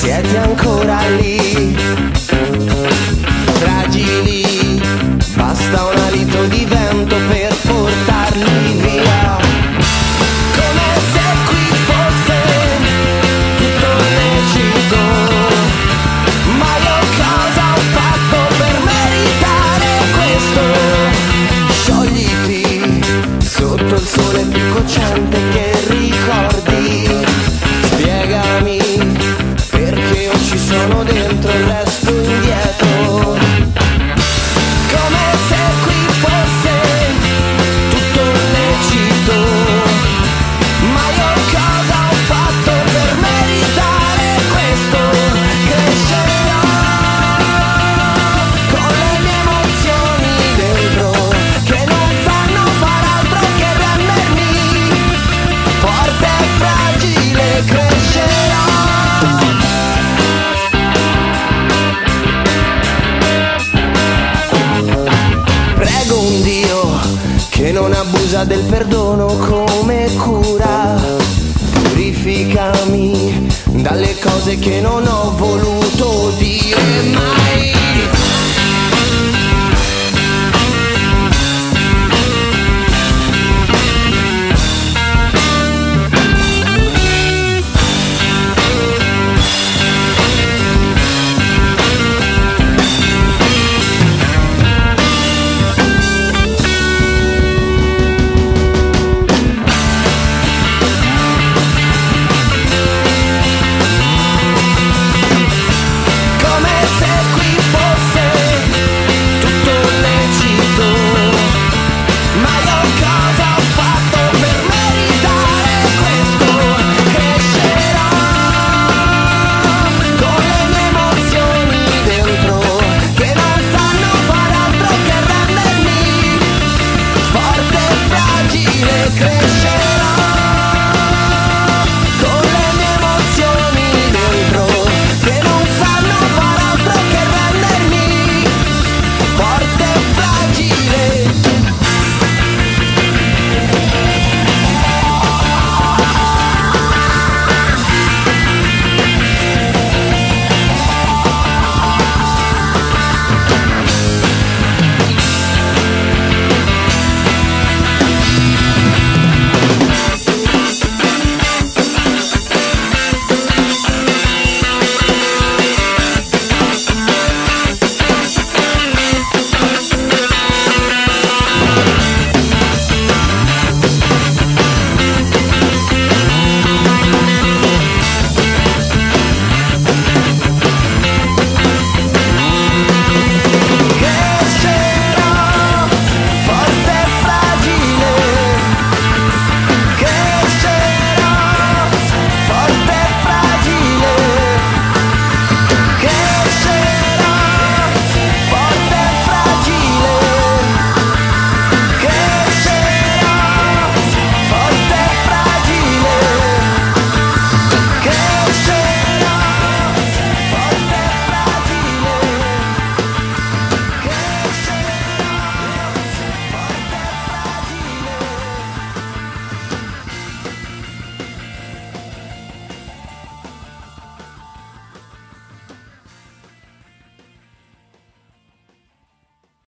siete ancora lì, fragili, basta un alito di vento per portarli via. Come se qui fosse tutto lecito, ma io cosa ho fatto per meritare questo? Sciogliti sotto il sole più cocente che ricordi, spiegami perché io ci sono dentro e resto indietro. Come se qui fosse tutto lecito, ma io cosa ho fatto per meritare questo? Crescerò con le mie emozioni dentro, che non sanno far altro che rendermi forte e fragile. Crescerò. Prego un Dio che non abusa del perdono come cura, purificami dalle cose che non ho voluto dire mai.